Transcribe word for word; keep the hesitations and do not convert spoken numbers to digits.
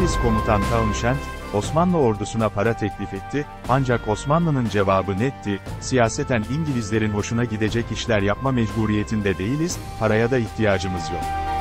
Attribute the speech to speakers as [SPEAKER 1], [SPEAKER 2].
[SPEAKER 1] İngiliz komutan Townshend, Osmanlı ordusuna para teklif etti, ancak Osmanlı'nın cevabı netti: siyaseten İngilizlerin hoşuna gidecek işler yapma mecburiyetinde değiliz, paraya da ihtiyacımız yok.